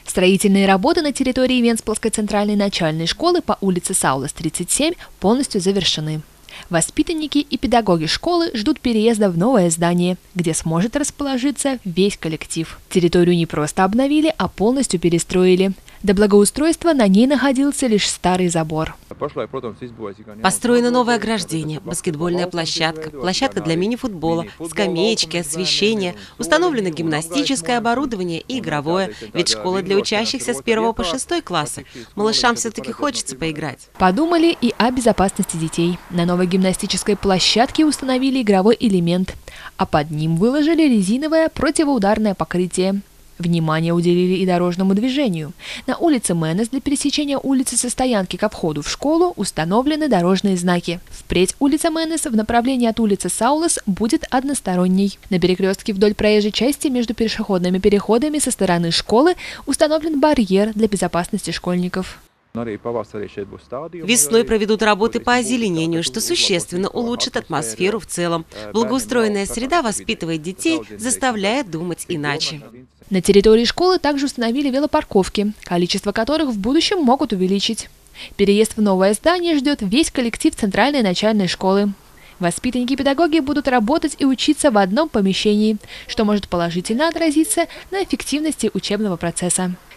Строительные работы на территории Венспилской центральной начальной школы по улице Саулас, 37 полностью завершены. Воспитанники и педагоги школы ждут переезда в новое здание, где сможет расположиться весь коллектив. Территорию не просто обновили, а полностью перестроили. До благоустройства на ней находился лишь старый забор. Построено новое ограждение, баскетбольная площадка, площадка для мини-футбола, скамеечки, освещение, установлено гимнастическое оборудование и игровое, ведь школа для учащихся с 1 по 6 класса. Малышам все-таки хочется поиграть. Подумали и о безопасности детей. На новой гимнастической площадке установили игровой элемент, а под ним выложили резиновое противоударное покрытие. Внимание уделили и дорожному движению. На улице Менес для пересечения улицы со стоянки ко входу в школу установлены дорожные знаки. Впредь улица Менес в направлении от улицы Саулас будет односторонней. На перекрестке вдоль проезжей части между пешеходными переходами со стороны школы установлен барьер для безопасности школьников. Весной проведут работы по озеленению, что существенно улучшит атмосферу в целом. Благоустроенная среда воспитывает детей, заставляет думать иначе. На территории школы также установили велопарковки, количество которых в будущем могут увеличить. Переезд в новое здание ждет весь коллектив центральной начальной школы. Воспитанники и педагоги будут работать и учиться в одном помещении, что может положительно отразиться на эффективности учебного процесса.